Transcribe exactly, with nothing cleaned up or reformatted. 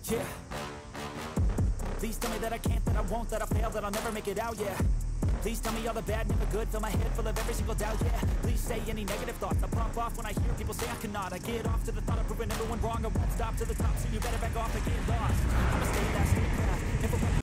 Yeah. Please tell me that I can't, that I won't, that I fail, that I'll never make it out, yeah. Please tell me all the bad, never good, fill my head full of every single doubt, yeah. Please say any negative thoughts, I pop off when I hear people say I cannot. I get off to the thought of proving everyone wrong, I won't stop to the top, so you better back off and get lost. I'ma stay that, stay path.